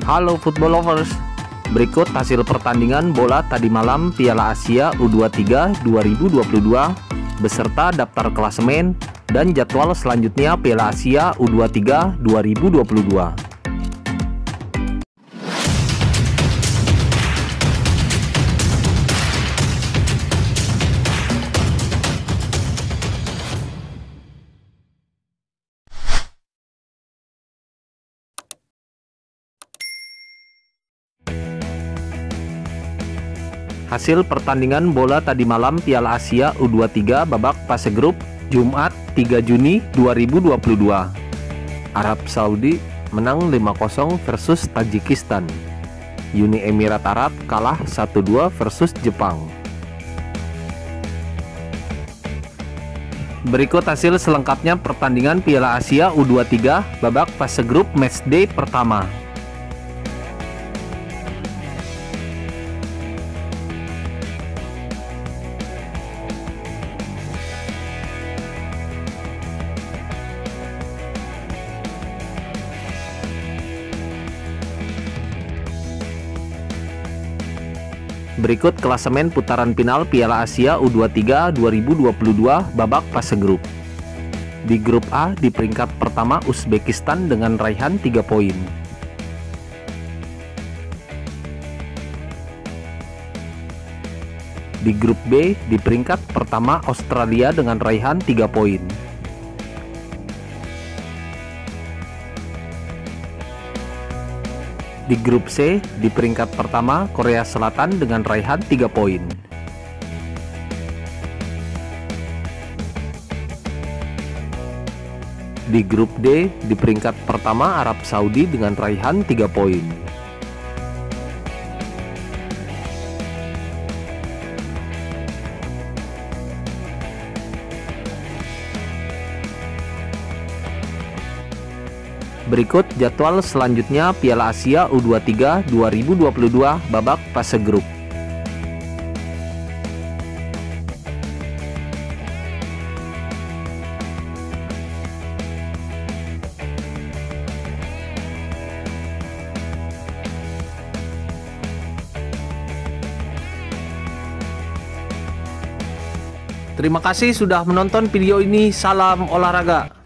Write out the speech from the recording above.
Halo football lovers, berikut hasil pertandingan bola tadi malam Piala Asia U23 2022 beserta daftar klasemen dan jadwal selanjutnya Piala Asia U23 2022. Hasil pertandingan bola tadi malam Piala Asia U23 babak fase grup Jumat 3 Juni 2022. Arab Saudi menang 5-0 versus Tajikistan. Uni Emirat Arab kalah 1-2 versus Jepang. Berikut hasil selengkapnya pertandingan Piala Asia U23 babak fase grup matchday pertama. Berikut klasemen putaran final Piala Asia U23 2022 babak fase grup. Di grup A di peringkat pertama Uzbekistan dengan raihan 3 poin. Di grup B di peringkat pertama Australia dengan raihan 3 poin. Di grup C, di peringkat pertama Korea Selatan dengan raihan 3 poin. Di grup D, di peringkat pertama Arab Saudi dengan raihan 3 poin. Berikut jadwal selanjutnya Piala Asia U23 2022 babak fase grup. Terima kasih sudah menonton video ini. Salam olahraga.